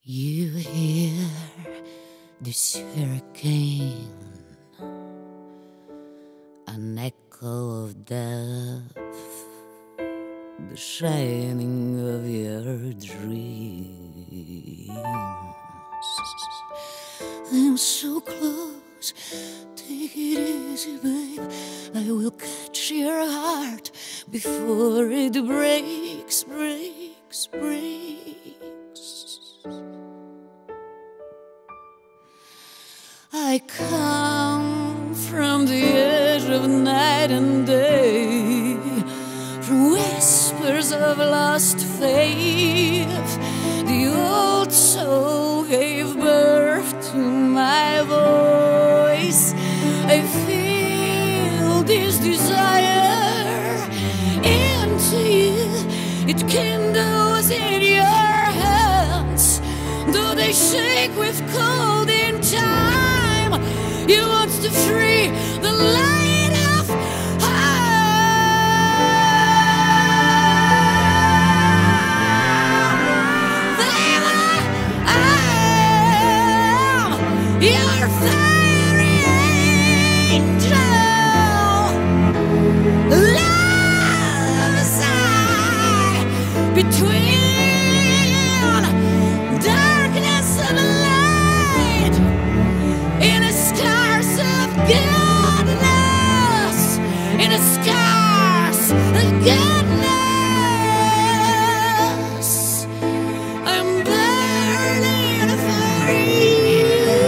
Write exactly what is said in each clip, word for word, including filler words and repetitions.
You hear this hurricane, an echo of death, the shining of your dreams. I'm so close, take it easy, babe. I will catch your heart before it breaks, breaks, breaks. I come from the edge of night and day, from whispers of lost faith. The old soul gave birth to my voice. I feel this desire into you. It kindles in your hands, though they shake with cold in time. You want to free the light of heart. I am your fairy angel. Love sigh between darkness and light, in a scars of goodness, in a scars of goodness. I'm burning for you.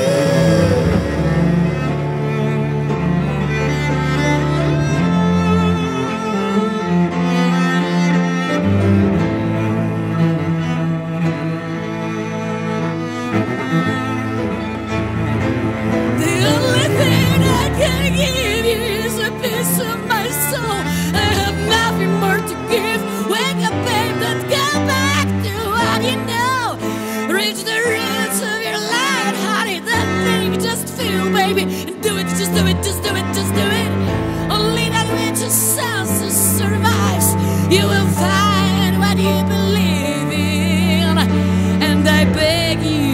The only thing I can give you is a piece of my soul. I have nothing more to give. Wake up, babe, don't go back to what you know. Reach the roots of your light, honey. That thing, just feel, baby, and do it, just do it, just do it, just do it. Only that which your senses survives. You will find what you believe in, and I beg you.